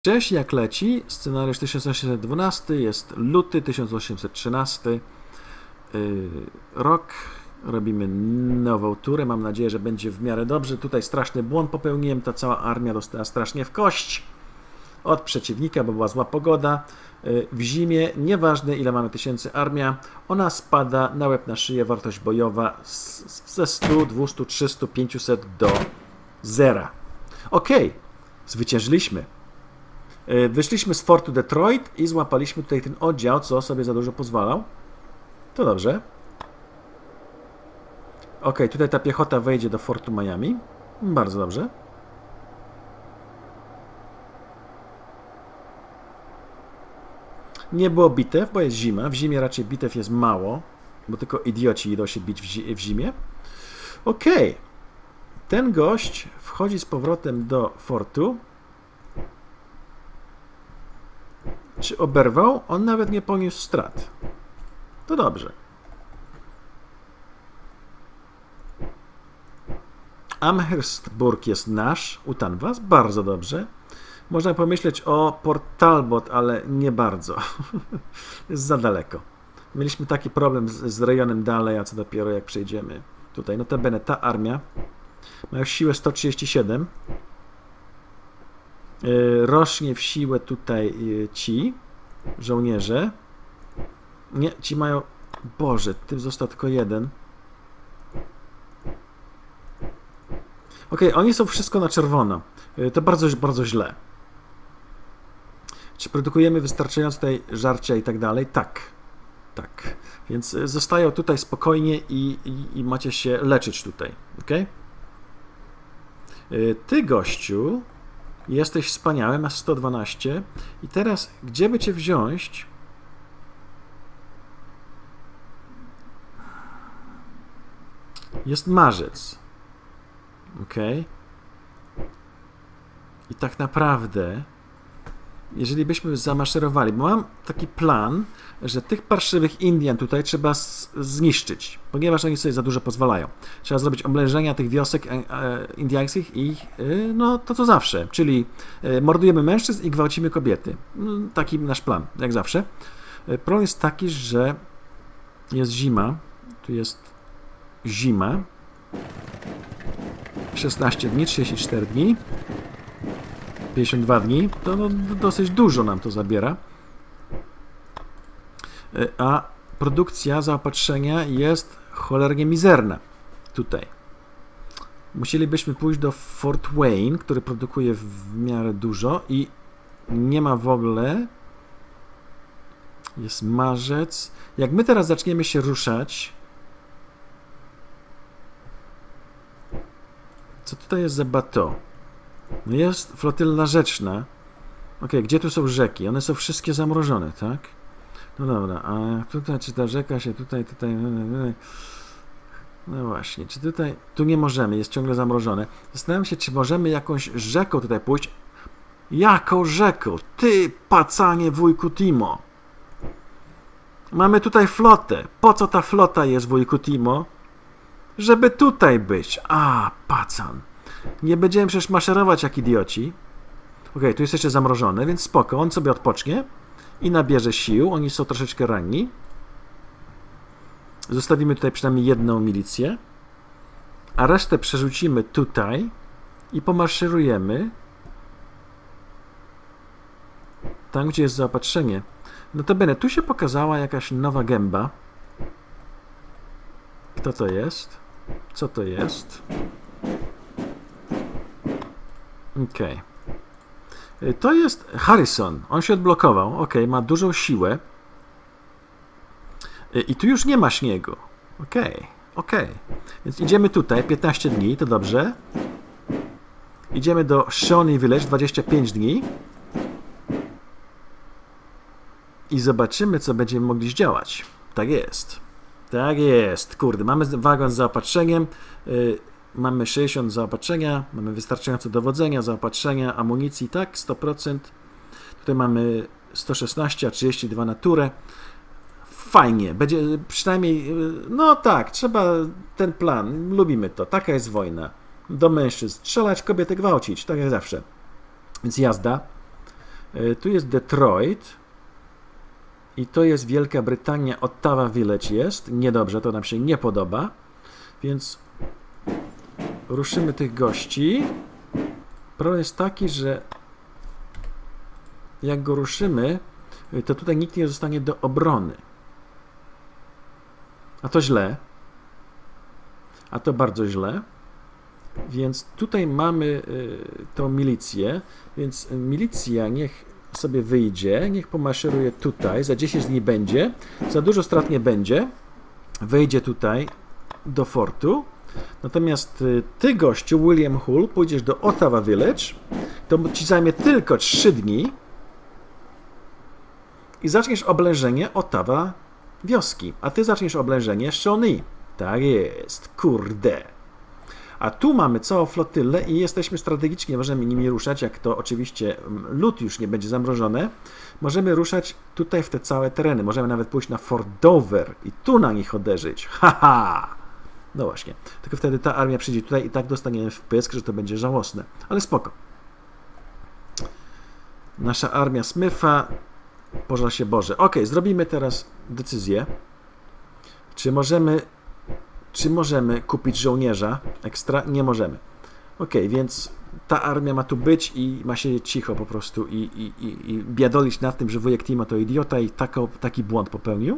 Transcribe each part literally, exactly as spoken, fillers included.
Cześć, jak leci? Scenariusz tysiąc osiemset dwanaście, jest luty tysiąc osiemset trzynasty, yy, rok, robimy nową turę, mam nadzieję, że będzie w miarę dobrze. Tutaj straszny błąd popełniłem, ta cała armia dostała strasznie w kość od przeciwnika, bo była zła pogoda. Yy, w zimie, nieważne ile mamy tysięcy armia, ona spada na łeb na szyję, wartość bojowa z, ze stu, dwieście, trzysta, pięćset do zera. Ok, zwyciężyliśmy. Wyszliśmy z fortu Detroit i złapaliśmy tutaj ten oddział, co sobie za dużo pozwalał. To dobrze. Ok, tutaj ta piechota wejdzie do fortu Miami. Bardzo dobrze. Nie było bitew, bo jest zima. W zimie raczej bitew jest mało, bo tylko idioci idą się bić w, zi w zimie. Ok. Ten gość wchodzi z powrotem do fortu. Czy oberwał? On nawet nie poniósł strat. To dobrze. Amherstburg jest nasz, u Tanwas, bardzo dobrze. Można pomyśleć o Port Talbot, ale nie bardzo. Jest za daleko. Mieliśmy taki problem z, z rejonem dalej, a co dopiero jak przejdziemy tutaj. Notabene ta armia ma już siłę sto trzydzieści siedem. Rośnie w siłę tutaj ci żołnierze. Nie, ci mają... Boże, tym został tylko jeden. Ok, oni są wszystko na czerwono. To bardzo, bardzo źle. Czy produkujemy wystarczająco tutaj żarcia i tak dalej? Tak. Tak. Więc zostają tutaj spokojnie i, i, i macie się leczyć tutaj. Ok? Ty, gościu... Jesteś wspaniały, masz sto dwanaście. I teraz, gdzie by cię wziąć? Jest marzec. Ok. I tak naprawdę, jeżeli byśmy zamaszerowali, bo mam taki plan, że tych parszywych Indian tutaj trzeba zniszczyć, ponieważ oni sobie za dużo pozwalają. Trzeba zrobić oblężenia tych wiosek indiańskich i no to co zawsze, czyli mordujemy mężczyzn i gwałcimy kobiety. Taki nasz plan, jak zawsze. Problem jest taki, że jest zima, tu jest zima, szesnaście dni, trzydzieści cztery dni, pięćdziesiąt dwa dni, to no, dosyć dużo nam to zabiera. A produkcja zaopatrzenia jest cholernie mizerna tutaj. Musielibyśmy pójść do Fort Wayne, który produkuje w miarę dużo i nie ma w ogóle. Jest marzec. Jak my teraz zaczniemy się ruszać, co tutaj jest za bateau? No jest flotylla rzeczna. Ok, gdzie tu są rzeki? One są wszystkie zamrożone, tak? No dobra, a tutaj, czy ta rzeka się tutaj, tutaj... No właśnie, czy tutaj... Tu nie możemy, jest ciągle zamrożone. Zastanawiam się, czy możemy jakąś rzeką tutaj pójść. Jaką rzeką? Ty, pacanie wujku Timo! Mamy tutaj flotę. Po co ta flota jest, wujku Timo? Żeby tutaj być. A, pacan. Nie będziemy przecież maszerować jak idioci. Ok, tu jest jeszcze zamrożone, więc spoko. On sobie odpocznie i nabierze sił. Oni są troszeczkę ranni. Zostawimy tutaj przynajmniej jedną milicję. A resztę przerzucimy tutaj i pomaszerujemy tam, gdzie jest zaopatrzenie. Notabene, tu się pokazała jakaś nowa gęba. Kto to jest? Co to jest? Okej. Okay. To jest Harrison. On się odblokował. Ok, ma dużą siłę. I tu już nie ma śniegu. Ok, ok. Więc idziemy tutaj, piętnaście dni, to dobrze. Idziemy do Shawnee Village, dwadzieścia pięć dni. I zobaczymy, co będziemy mogli zdziałać. Tak jest. Tak jest. Kurde, mamy wagon z zaopatrzeniem. Yy, mamy sześćdziesiąt zaopatrzenia. Mamy wystarczająco dowodzenia, zaopatrzenia, amunicji. Tak, sto procent. Tutaj mamy sto szesnaście, a trzydzieści dwa na turę. Fajnie. Będzie przynajmniej... Yy, no tak, trzeba ten plan. Lubimy to. Taka jest wojna. Do mężczyzn. Strzelać, kobiety gwałcić. Tak jak zawsze. Więc jazda. Tu jest Detroit i to jest Wielka Brytania, Ottawa Village jest. Niedobrze, to nam się nie podoba, więc ruszymy tych gości. Problem jest taki, że jak go ruszymy, to tutaj nikt nie zostanie do obrony. A to źle. A to bardzo źle. Więc tutaj mamy y, tą milicję, więc milicja niech sobie wyjdzie, niech pomaszeruje tutaj, za dziesięć dni będzie, za dużo strat nie będzie, wejdzie tutaj do fortu, natomiast y, ty, gościu, William Hull, pójdziesz do Ottawa Village, to ci zajmie tylko trzy dni i zaczniesz oblężenie Ottawa wioski, a ty zaczniesz oblężenie Shawnee. Tak jest, kurde. A tu mamy całą flotylę i jesteśmy strategicznie, możemy nimi ruszać, jak to oczywiście lód już nie będzie zamrożone. Możemy ruszać tutaj w te całe tereny. Możemy nawet pójść na Fort Dover i tu na nich uderzyć. Haha! No właśnie. Tylko wtedy ta armia przyjdzie tutaj i tak dostaniemy w pysk, że to będzie żałosne. Ale spoko. Nasza armia Smitha, pożal się Boże. Ok, zrobimy teraz decyzję. Czy możemy... Czy możemy kupić żołnierza ekstra? Nie możemy. Ok, więc ta armia ma tu być i ma siedzieć cicho po prostu i, i, i, i biadolić nad tym, że wujek Timo to idiota i tako, taki błąd popełnił.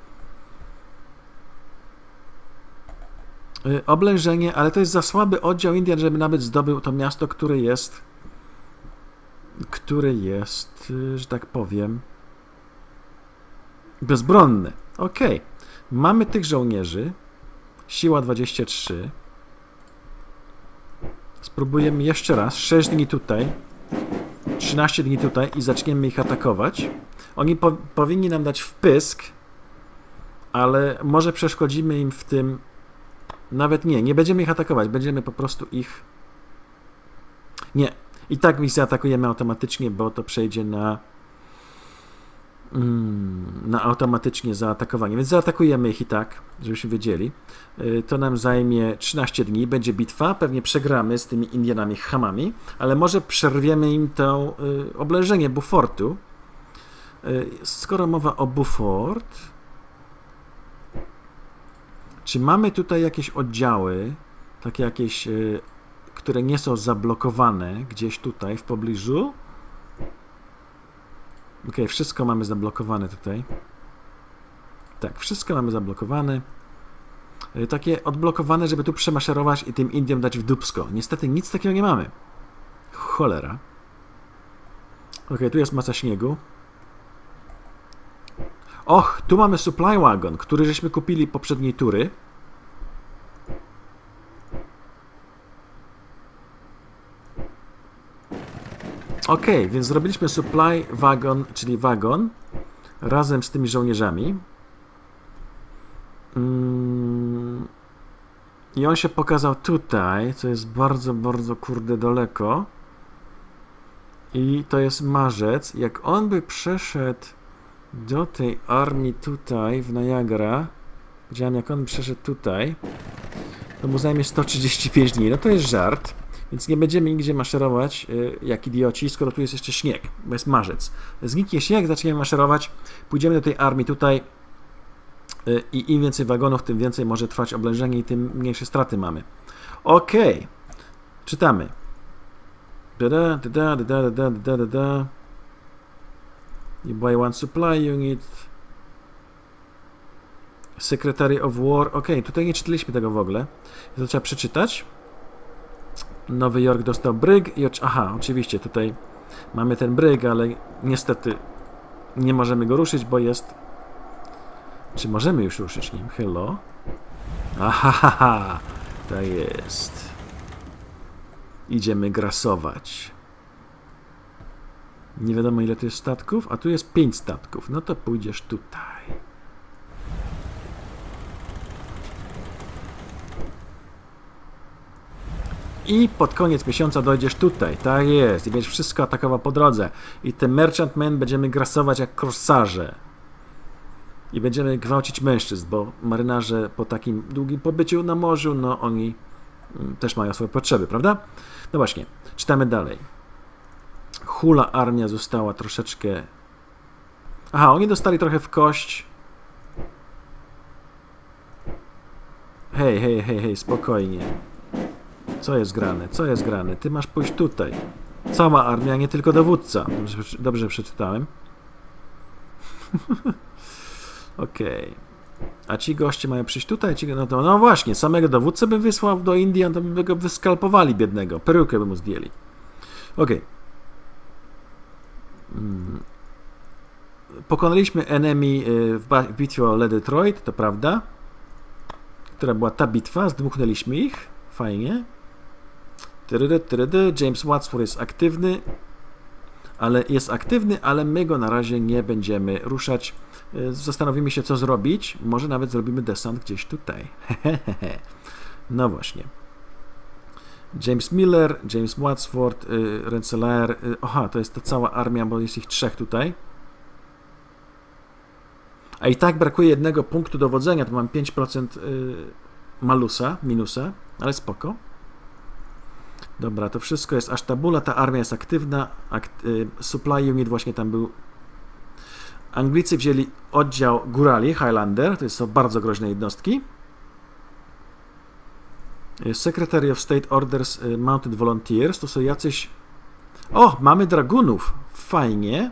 Yy, oblężenie, ale to jest za słaby oddział Indian, żeby nawet zdobył to miasto, które jest, które jest, yy, że tak powiem, bezbronne. Ok, mamy tych żołnierzy. Siła dwadzieścia trzy. Spróbujemy jeszcze raz. sześć dni tutaj. trzynaście dni tutaj i zaczniemy ich atakować. Oni po powinni nam dać wpysk, ale może przeszkodzimy im w tym. Nawet nie. Nie będziemy ich atakować. Będziemy po prostu ich... Nie. I tak ich zaatakujemy automatycznie, bo to przejdzie na... na automatycznie zaatakowanie, więc zaatakujemy ich i tak, żebyśmy wiedzieli. To nam zajmie trzynaście dni, będzie bitwa, pewnie przegramy z tymi Indianami chamami, ale może przerwiemy im to y, oblężenie Beaufortu. Y, skoro mowa o Beaufort, czy mamy tutaj jakieś oddziały, takie jakieś, y, które nie są zablokowane gdzieś tutaj w pobliżu? Ok, wszystko mamy zablokowane tutaj. Tak, wszystko mamy zablokowane. Takie odblokowane, żeby tu przemaszerować i tym Indiom dać w dupsko. Niestety nic takiego nie mamy. Cholera. Ok, tu jest masa śniegu. Och, tu mamy supply wagon, który żeśmy kupili poprzedniej tury. Ok, więc zrobiliśmy supply wagon, czyli wagon, razem z tymi żołnierzami. Mm. I on się pokazał tutaj, co jest bardzo, bardzo kurde daleko. I to jest marzec. Jak on by przeszedł do tej armii tutaj w Niagara, powiedziałem, jak on by przeszedł tutaj, to mu zajmie sto trzydzieści pięć dni. No to jest żart. Więc nie będziemy nigdzie maszerować y, jak idioci, skoro tu jest jeszcze śnieg, bo jest marzec. Zniknie śnieg, zaczniemy maszerować, pójdziemy do tej armii tutaj y, i im więcej wagonów, tym więcej może trwać oblężenie i tym mniejsze straty mamy. Ok, czytamy. Da da da da da da da da da. You buy one supply unit. Secretary of War. Ok, tutaj nie czytaliśmy tego w ogóle. To trzeba przeczytać. Nowy Jork dostał bryg i... Aha, oczywiście tutaj mamy ten bryg, ale niestety nie możemy go ruszyć, bo jest... Czy możemy już ruszyć nim? Hello? Aha, to jest. Idziemy grasować. Nie wiadomo ile to jest statków, a tu jest pięć statków. No to pójdziesz tutaj. I pod koniec miesiąca dojdziesz tutaj. Tak jest. I będziesz wszystko atakował po drodze. I te merchantmen będziemy grasować jak korsarze. I będziemy gwałcić mężczyzn, bo marynarze po takim długim pobyciu na morzu, no oni też mają swoje potrzeby, prawda? No właśnie, czytamy dalej. Hula armia została troszeczkę... Aha, oni dostali trochę w kość. Hej, hej, hej, hej, spokojnie. Co jest grane? Co jest grane? Ty masz pójść tutaj. Cała armia, nie tylko dowódca. Dobrze, dobrze przeczytałem. Okej. Okay. A ci goście mają przyjść tutaj? Ci, no, to, no właśnie, samego dowódcę bym wysłał do Indian, to by go wyskalpowali biednego. Perukę by mu zdjęli. Okej. Okay. Hmm. Pokonaliśmy enemy w bitwie o Le Detroit, to prawda. Która była ta bitwa, zdmuchnęliśmy ich. Fajnie. Tyrydy, tyrydy. James Wadsworth jest aktywny. Ale jest aktywny, ale my go na razie nie będziemy ruszać. Zastanowimy się, co zrobić. Może nawet zrobimy desant gdzieś tutaj. No właśnie. James Miller, James Wadsworth, y, Rensselaer. Y, aha, to jest ta cała armia, bo jest ich trzech tutaj. A i tak brakuje jednego punktu dowodzenia. To mam pięć procent y, malusa, minusa, ale spoko. Dobra, to wszystko jest aż tabula. Ta armia jest aktywna. Akt, y, supply unit właśnie tam był. Anglicy wzięli oddział górali, Highlander. To są bardzo groźne jednostki. Secretary of State Orders Mounted Volunteers. To są jacyś... O, mamy dragunów. Fajnie.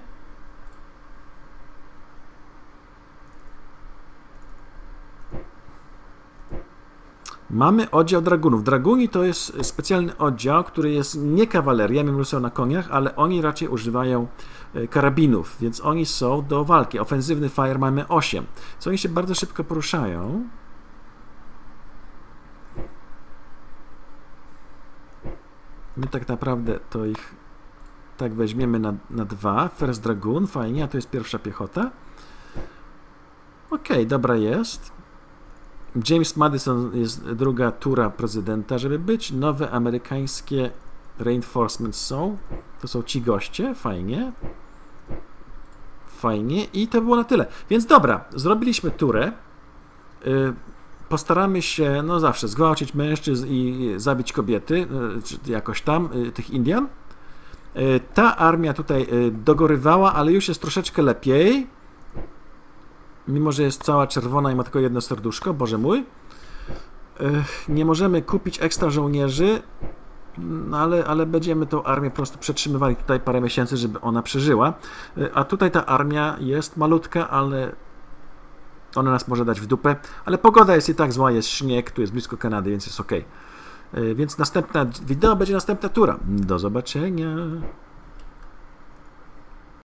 Mamy oddział dragunów. Draguni to jest specjalny oddział, który jest nie kawaleria, mimo że są na koniach, ale oni raczej używają karabinów, więc oni są do walki. Ofensywny fire mamy osiem. Co oni się bardzo szybko poruszają. My tak naprawdę to ich tak weźmiemy na, na dwa. First Dragoon, fajnie, a to jest pierwsza piechota. Okej, okay, dobra jest. James Madison jest druga tura prezydenta, żeby być. Nowe amerykańskie reinforcements są. To są ci goście, fajnie. Fajnie i to było na tyle. Więc dobra, zrobiliśmy turę. Yy, Postaramy się, no zawsze, zgwałcić mężczyzn i zabić kobiety, czy jakoś tam, tych Indian. Ta armia tutaj dogorywała, ale już jest troszeczkę lepiej. Mimo że jest cała czerwona i ma tylko jedno serduszko, Boże mój. Nie możemy kupić ekstra żołnierzy, no ale, ale będziemy tą armię po prostu przetrzymywali tutaj parę miesięcy, żeby ona przeżyła. A tutaj ta armia jest malutka, ale... Ona nas może dać w dupę, ale pogoda jest i tak zła, jest śnieg, tu jest blisko Kanady, więc jest ok. Więc następna wideo będzie następna tura. Do zobaczenia.